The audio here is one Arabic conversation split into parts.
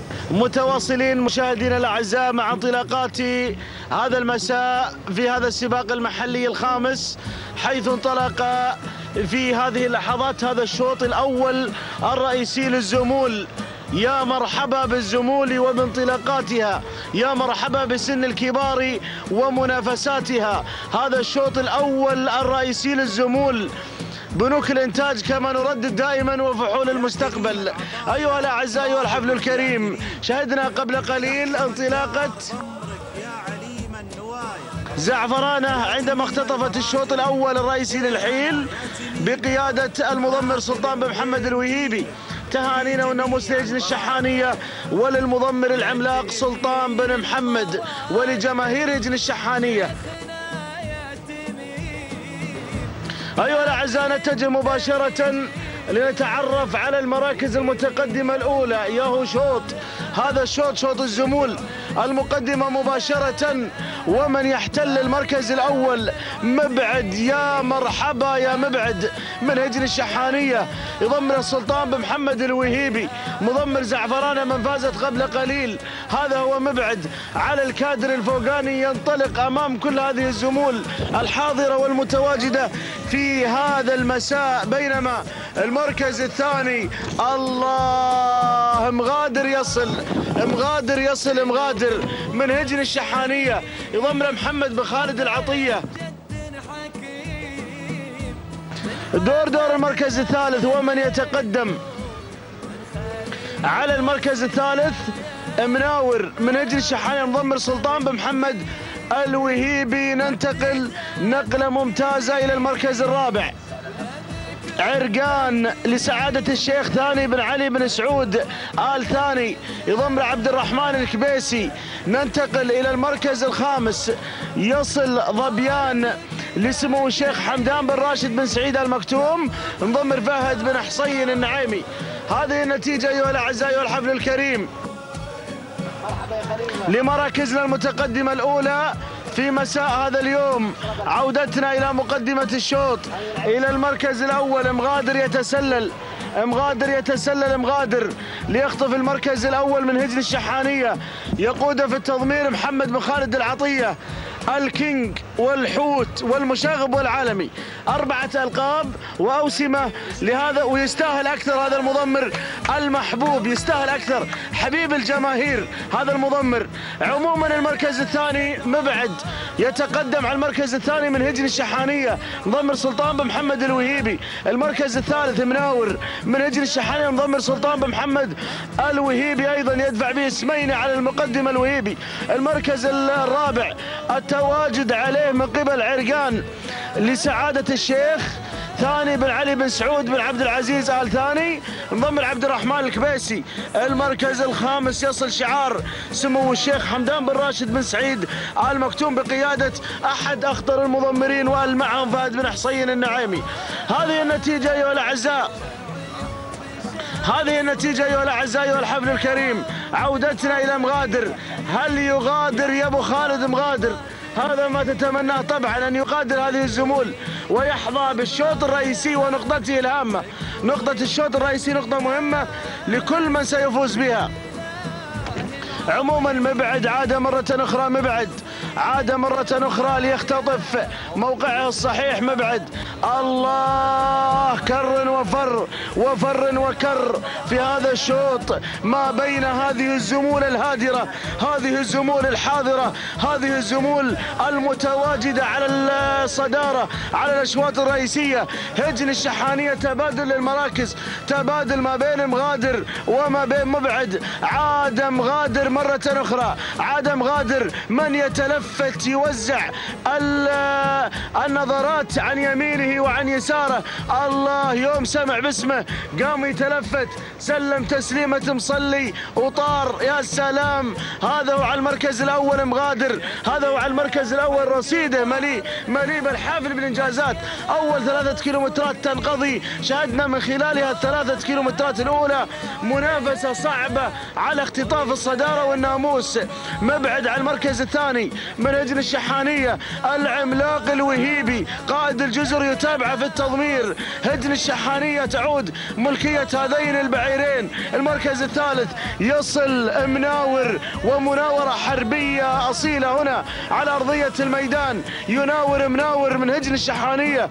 متواصلين مشاهدينا الاعزاء مع انطلاقات هذا المساء في هذا السباق المحلي الخامس، حيث انطلق في هذه اللحظات هذا الشوط الاول الرئيسي للزمول. يا مرحبا بالزمول وبانطلاقاتها، يا مرحبا بسن الكبار ومنافساتها. هذا الشوط الاول الرئيسي للزمول، بنوك الانتاج كما نردد دائما وفحول المستقبل. ايها الاعزاء، ايها الحفل الكريم، شهدنا قبل قليل انطلاقه زعفرانه عندما اختطفت الشوط الاول الرئيسي للحيل بقياده المضمر سلطان بن محمد الوهيبي. تهانينا والناموس لجنة الشحانية وللمضمر العملاق سلطان بن محمد ولجماهير لجنة الشحانية. أيها الأعزاء، نتجه مباشرة لنتعرف على المراكز المتقدمة الأولى. ياهو شوط، هذا الشوط شوط الزمول، المقدمة مباشرة ومن يحتل المركز الأول مبعد. يا مرحبا يا مبعد من هجن الشحانية، يضمر السلطان بن محمد الوهيبي مضمر زعفرانة من فازت قبل قليل. هذا هو مبعد على الكادر الفوقاني، ينطلق أمام كل هذه الزمول الحاضرة والمتواجدة في هذا المساء. بينما المركز الثاني الله مغادر يصل، مغادر يصل، مغادر من هجن الشحانية، يضمر محمد بن خالد العطية. دور المركز الثالث ومن يتقدم على المركز الثالث مناور من هجن الشحانية مضمر سلطان بن محمد الوهيبي. ننتقل نقلة ممتازة إلى المركز الرابع، عرقان لسعادة الشيخ ثاني بن علي بن سعود آل ثاني، يضمر عبد الرحمن الكبيسي. ننتقل إلى المركز الخامس، يصل ظبيان لسمو الشيخ حمدان بن راشد بن سعيد المكتوم، مضمر فهد بن حصين النعيمي. هذه النتيجة أيها الأعزاء والحفل الكريم لمراكزنا المتقدمة الأولى في مساء هذا اليوم. عودتنا إلى مقدمة الشوط، إلى المركز الأول مغادر يتسلل، مغادر يتسلل، مغادر ليخطف المركز الأول من هجن الشحانية. يقود في التضمير محمد بن خالد العطية، الكينج والحوت والمشاغب والعالمي، 4 ألقاب وأوسمة لهذا، ويستاهل أكثر هذا المضمر المحبوب، يستاهل أكثر، حبيب الجماهير هذا المضمر. عموما المركز الثاني مبعد يتقدم على المركز الثاني من هجن الشحانية مضمر سلطان بن محمد الوهيبي. المركز الثالث مناور من هجن الشحانية مضمر سلطان بن محمد الوهيبي، أيضا يدفع به اسمين على المقدم الوهيبي. المركز الرابع التواجد عليه من قبل عرقان لسعادة الشيخ ثاني بن علي بن سعود بن عبد العزيز آل ثاني، مضمر عبد الرحمن الكبيسي. المركز الخامس يصل شعار سمو الشيخ حمدان بن راشد بن سعيد آل مكتوم بقيادة أحد أخطر المضمرين والمعهم فهد بن حصين النعيمي. هذه النتيجة أيها الأعزاء، هذه النتيجة أيها الأعزاء أيها الحفل الكريم. عودتنا إلى مغادر، هل يغادر يا أبو خالد مغادر؟ هذا ما تتمناه طبعا، أن يغادر هذه الزمول ويحظى بالشوط الرئيسي ونقطته الهامة. نقطة الشوط الرئيسي نقطة مهمة لكل من سيفوز بها. عموما مبعد عاد مرة أخرى، مبعد عاد مرة أخرى ليختطف موقعه الصحيح. مبعد الله كر وفر، وفر وكر في هذا الشوط ما بين هذه الزمول الهادرة، هذه الزمول الحاضرة، هذه الزمول المتواجدة على الصدارة على الأشواط الرئيسية. هجن الشحانية تبادل للمراكز، تبادل ما بين مغادر وما بين مبعد. عاد مغادر مرة أخرى، عاد مغادر من يتلفت يوزع النظرات عن يمينه وعن يساره. الله يوم سمع باسمه قام يتلفت، سلم تسليمة مصلي وطار. يا سلام، هذا هو على المركز الأول مغادر، هذا هو على المركز الأول رصيده مليء بالحافل بالإنجازات. أول 3 كيلومترات تنقضي، شاهدنا من خلالها ال3 كيلومترات الأولى منافسة صعبة على اختطاف الصدارة والناموس. مبعد على المركز الثاني، من هجن الشحانية العملاق الوهيبي قائد الجزر يتابع في التضمير. هجن الشحانية تعود ملكية هذين البعيرين. المركز الثالث يصل مناور، ومناورة حربية أصيلة هنا على أرضية الميدان. يناور مناور من هجن الشحانية،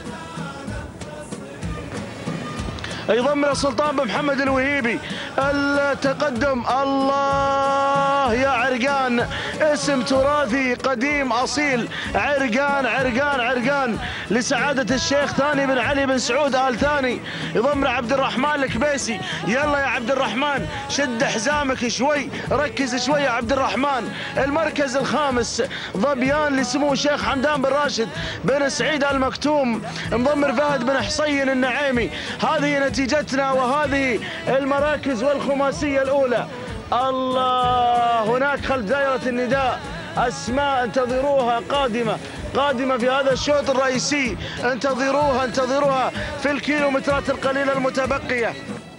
يضمر السلطان بن محمد الوهيبي. التقدم الله يا عرقان، اسم تراثي قديم أصيل. عرقان عرقان عرقان لسعادة الشيخ ثاني بن علي بن سعود آل ثاني. يضمر عبد الرحمن الكبيسي. يلا يا عبد الرحمن شد حزامك شوي، ركز شوي يا عبد الرحمن. المركز الخامس ظبيان لسمو الشيخ حمدان بن راشد بن سعيد المكتوم. مضمر فهد بن حصين النعيمي. هذه نتيجتنا وهذه المراكز والخماسية الأولى. الله، هناك خلف دائرة النداء أسماء انتظروها قادمة في هذا الشوط الرئيسي. انتظروها في الكيلومترات القليلة المتبقية.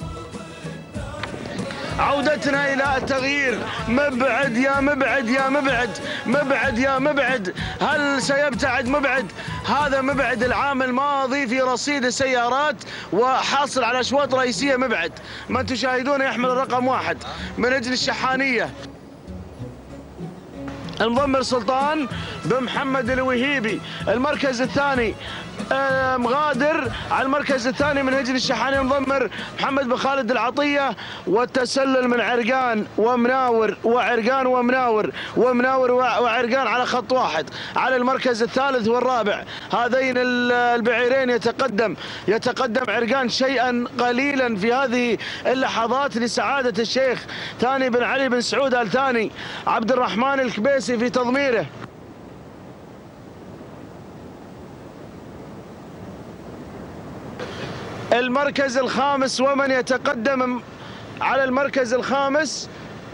عودتنا إلى التغيير. مبعد يا مبعد يا مبعد، مبعد يا مبعد. هل سيبتعد مبعد؟ هذا مبعد العام الماضي في رصيد السيارات وحاصل على أشواط رئيسية. مبعد من تشاهدون يحمل الرقم 1 من أجل الشحانية. المضمر سلطان بن محمد الوهيبي. المركز الثاني مغادر على المركز الثاني من هجن الشحانية. مضمر محمد بن خالد العطية. والتسلل من عرقان ومناور، وعرقان ومناور وعرقان على خط واحد على المركز الثالث والرابع. هذين البعيرين يتقدم عرقان شيئا قليلا في هذه اللحظات لسعادة الشيخ ثاني بن علي بن سعود آل ثاني. عبد الرحمن الكبيسي في تضميره. المركز الخامس، ومن يتقدم على المركز الخامس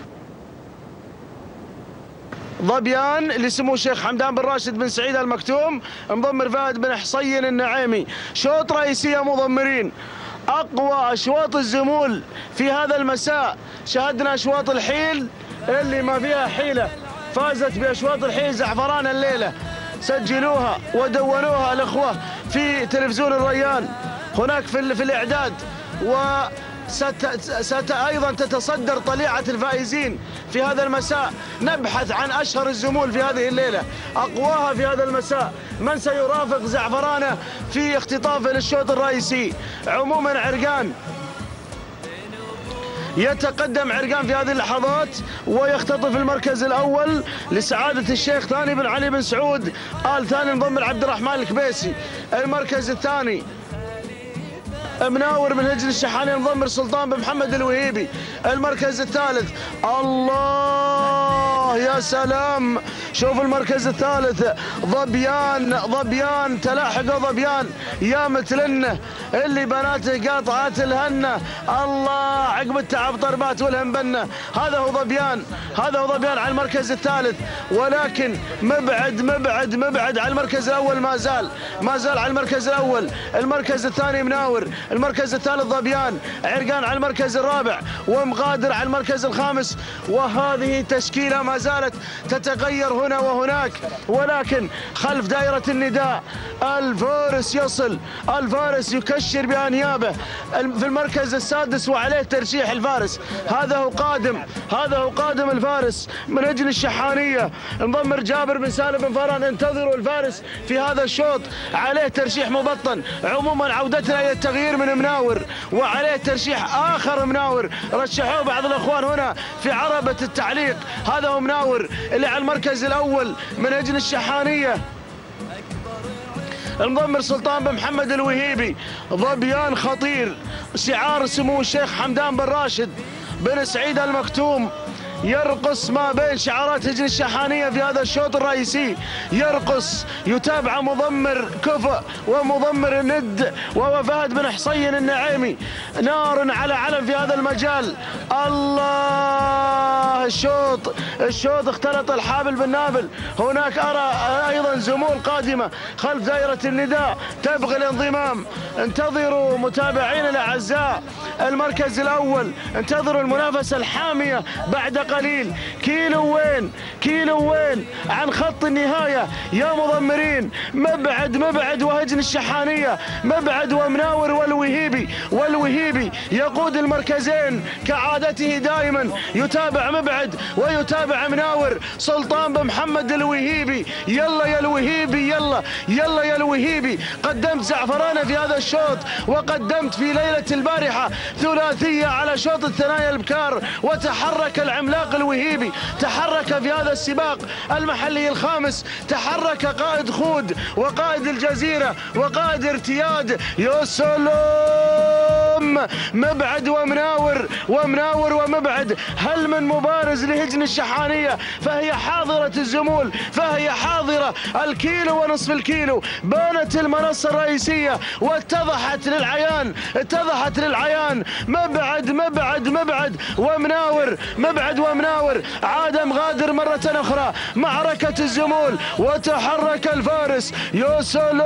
ظبيان لسمو الشيخ حمدان بن راشد بن سعيد المكتوم. مضمر فهد بن حصين النعيمي. شوط رئيسية مضمرين. أقوى أشواط الزمول في هذا المساء. شاهدنا أشواط الحيل اللي ما فيها حيلة، فازت بأشواط الحيل زعفران الليلة. سجلوها ودونوها الأخوة في تلفزيون الريان هناك في الإعداد. أيضا تتصدر طليعة الفائزين في هذا المساء. نبحث عن أشهر الزمول في هذه الليلة، أقواها في هذا المساء. من سيرافق زعفرانة في اختطافه للشوط الرئيسي؟ عموما عرقان يتقدم عرقان في هذه اللحظات ويختطف المركز الأول لسعادة الشيخ ثاني بن علي بن سعود آل ثاني. مضمر عبد الرحمن الكبيسي. المركز الثاني مناور من هجن الشحانية. مضمر سلطان بن محمد الوهيبي. المركز الثالث الله يا سلام، شوف المركز الثالث ظبيان تلاحق ظبيان يا مثلنا اللي بناته قاطعات الهنة. الله، عقب التعب طربات والهم بنا. هذا هو ظبيان على المركز الثالث، ولكن مبعد على المركز الأول. ما زال على المركز الأول. المركز الثاني مناور. المركز الثالث ظبيان. عرقان على المركز الرابع، ومغادر على المركز الخامس. وهذه تشكيلة ما زالت تتغير هنا وهناك، ولكن خلف دائرة النداء الفارس يصل. الفارس يكشر بأنيابه في المركز السادس وعليه ترشيح الفارس. هذا هو قادم الفارس من هجن الشحانية. مضمر جابر بن سالم بن فران. انتظروا الفارس في هذا الشوط، عليه ترشيح مبطن. عموما عودتنا إلى التغيير من مناور، وعليه ترشيح آخر مناور رشحوه بعض الأخوان هنا في عربة التعليق. هذا هو مناور اللي على المركز الأول من هجن الشحانية. المضمر سلطان بن محمد الوهيبي. ظبيان خطير، شعار سمو الشيخ حمدان بن راشد بن سعيد المكتوم. يرقص ما بين شعارات هجن الشحانية في هذا الشوط الرئيسي. يرقص، يتابع مضمر كفء ومضمر الند وهو فهد بن حصين النعيمي. نار على علم في هذا المجال. الله، الشوط اختلط الحابل بالنابل. هناك أرى أيضا زمول قادمة خلف دائرة النداء تبغي الانضمام. انتظروا متابعينا الأعزاء المركز الأول، انتظروا المنافسة الحامية بعد قليل، كيلو وين عن خط النهاية يا مضمرين. مبعد وهجن الشحانية، مبعد ومناور والوهيبي يقود المركزين كعادته دائما، يتابع مبعد ويتابع مناور. سلطان بن محمد الوهيبي، يلا يا الوهيبي، يلا يا الوهيبي. قدمت زعفرانة في هذا الشوط، وقدمت في ليلة البارحة ثلاثية على شوط الثنايا البكار، وتحرك العملاق الوهيبي، تحرك في هذا السباق المحلي الخامس، تحرك قائد خود وقائد الجزيرة وقائد ارتياد. يا سلام، مبعد ومناور ومبعد. هل من مبارز لهجن الشحانية؟ فهي حاضرة الزمول، فهي حاضرة الكيلو ونصف الكيلو. بانت المنصة الرئيسية واتضحت للعيان. مبعد ومناور. عاد مغادر مرة أخرى معركة الزمول، وتحرك الفارس. يا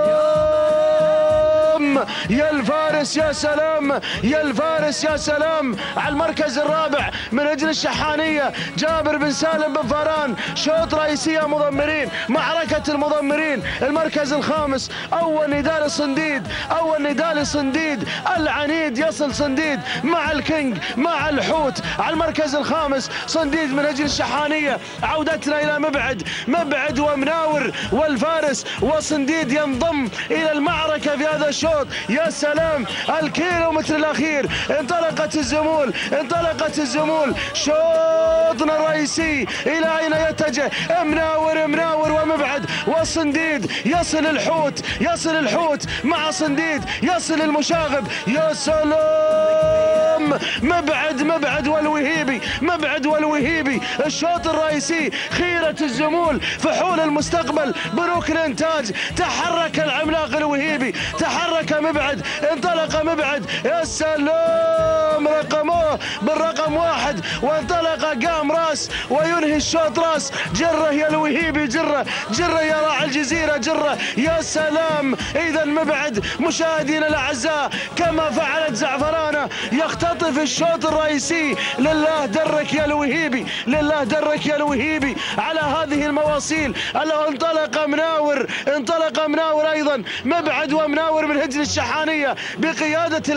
سلام يا الفارس، يا سلام يا الفارس، يا سلام على المركز الرابع من أجل الشحانية جابر بن سالم بن فاران. شوط رئيسية مضمرين، معركة المضمرين. المركز الخامس، أول نداء لصنديد العنيد. يصل صنديد مع الكينج مع الحوت على المركز الخامس. صنديد من أجل الشحانية. عودتنا إلى مبعد ومناور والفارس وصنديد ينضم إلى المعركة في هذا الشوط. يا سلام، الكيلومتر الأخير انطلقت الزمول. شوطنا الرئيسي إلى أين يتجه؟ مناور ومبعد وصنديد. يصل الحوت مع صنديد، يصل المشاغب. يا سلام، مبعد والوهيبي. الشوط الرئيسي خيرة الزمول، فحول المستقبل بركن انتاج. تحرك العملاق الوهيبي، تحرك مبعد، انطلق مبعد. يا سلام، بالرقم 1 وانطلق، قام راس وينهي الشوط راس. جره يا الوهيبي، جره يا راعي الجزيرة، جره. يا سلام. إذا مبعد مشاهدينا الأعزاء كما فعلت زعفرانة يختطف الشوط الرئيسي. لله درك يا الوهيبي على هذه المواصيل. انطلق مناور أيضا، مبعد ومناور من هجن الشحانية بقيادة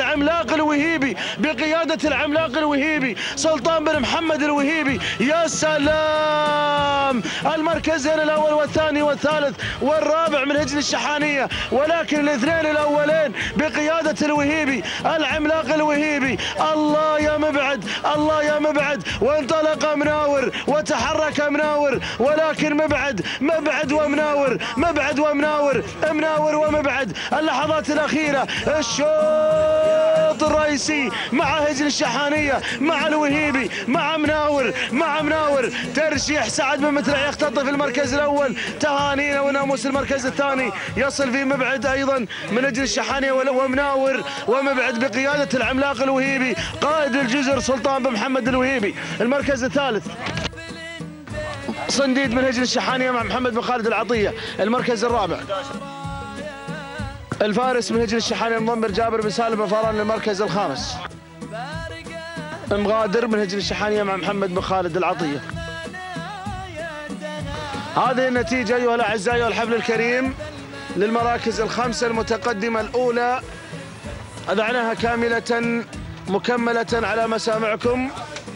العملاق الوهيبي سلطان بن محمد الوهيبي. يا سلام، المركزين الأول والثاني والثالث والرابع من هجن الشحانية، ولكن الاثنين الأولين بقيادة الوهيبي العملاق الوهيبي. الله يا مبعد. وانطلق مناور وتحرك مناور، ولكن مبعد ومبعد. اللحظات الأخيرة، الشوط الرئيسي مع هجن الشحانية، مع الوهيبي، مع مناور. ترشيح سعد بن مترع يختطف المركز الأول. تهانينا وناموس المركز الثاني يصل في مبعد أيضا من أجل الشحانية ومناور ومبعد بقيادة العملاق الوهيبي قائد الجزر سلطان بن محمد الوهيبي. المركز الثالث صنديد من هجن الشحانية مع محمد بن خالد العطية. المركز الرابع الفارس من هجن الشحانية المضمر جابر بن سالم بن فاران. المركز الخامس مغادر من هجن الشحانية مع محمد بن خالد العطية. هذه النتيجة أيها الأعزاء والحفل الكريم للمراكز الخمسة المتقدمة الأولى. أذعناها كاملة مكملة على مسامعكم.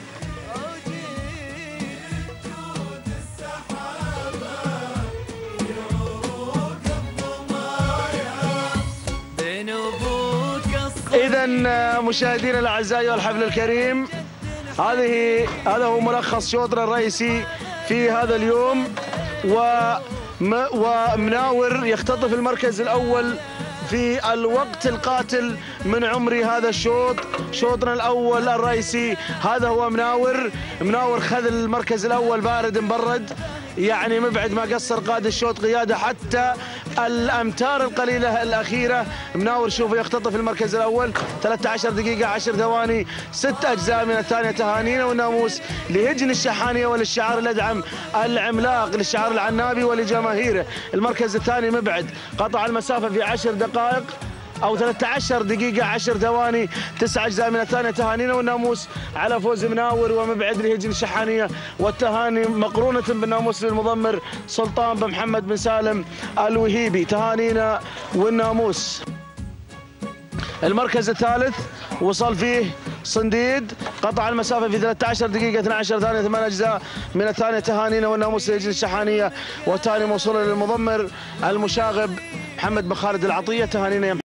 إذا مشاهدينا الأعزاء والحفل الكريم، هذا هو ملخص شوطنا الرئيسي في هذا اليوم. ومناور يختطف المركز الأول في الوقت القاتل من عمري هذا الشوط. شوطنا الأول الرئيسي هذا هو مناور خذ المركز الأول بارد مبرد، يعني مبعد ما قصر قاد الشوط قيادة حتى الأمتار القليلة الأخيرة. مناور شوفوا يختطف المركز الأول 13 دقيقة 10 ثواني 6 أجزاء من الثانية. تهانينا والناموس لهجن الشحانية وللشعار الأدعم العملاق للشعار العنابي ولجماهيره. المركز الثاني مبعد قطع المسافة في 10 دقائق أو 13 دقيقة 10 ثواني 9 أجزاء من الثانية. تهانينا والناموس على فوز مناور ومبعد لهجن الشحانية، والتهاني مقرونة بالناموس للمضمر سلطان بن محمد بن سالم الوهيبي. تهانينا والناموس. المركز الثالث وصل فيه صنديد، قطع المسافة في 13 دقيقة 12 ثانية 8 أجزاء من الثانية. تهانينا والناموس لهجن الشحانية، والثاني موصولة للمضمر المشاغب محمد بن خالد العطية. تهانينا